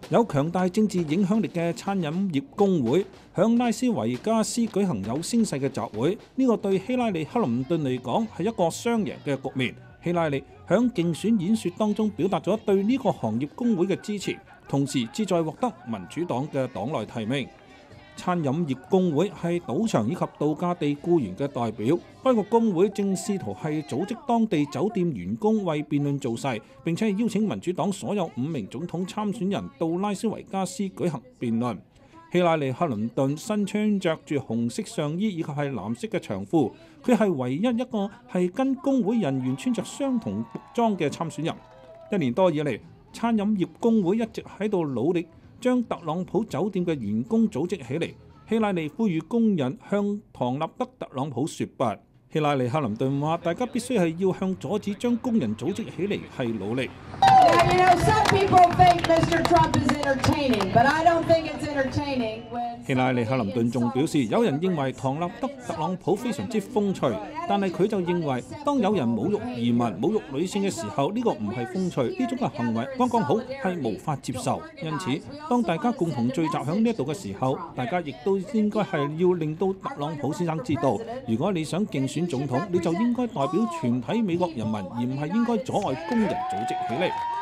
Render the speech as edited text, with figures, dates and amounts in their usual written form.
有強大政治影響力嘅餐飲業工會響拉斯維加斯舉行有聲勢嘅集會，呢個對希拉里克林頓嚟講係一個雙贏嘅局面。希拉里響競選演說當中表達咗對呢個行業工會嘅支持，同時旨在獲得民主黨嘅黨內提名。餐飲業工會係賭場以及度假地僱員嘅代表，該個工會正試圖係組織當地酒店員工為辯論造勢，並且邀請民主黨所有5名總統參選人到拉斯維加斯舉行辯論。希拉里克林頓身穿着住紅色上衣以及係藍色嘅長褲，佢係唯一一個係跟工會人員穿着相同服裝嘅參選人。1年多以嚟，餐飲業工會一直喺度努力將特朗普酒店嘅員工組織起嚟。希拉里呼籲工人向唐納德特朗普說不。希拉里克林頓話：大家必須係要向阻止將工人組織起嚟係努力。希拉里克林頓仲表示，有人認為唐納德特朗普非常之風趣，但係佢就認為，當有人侮辱移民、侮辱女性嘅時候，呢個唔係風趣，呢種嘅行為剛剛好係無法接受。因此，當大家共同聚集喺呢一度嘅時候，大家亦都應該係要令到特朗普先生知道，如果你想競選總統，你就應該代表全體美國人民，而唔係應該阻礙工人組織起嚟。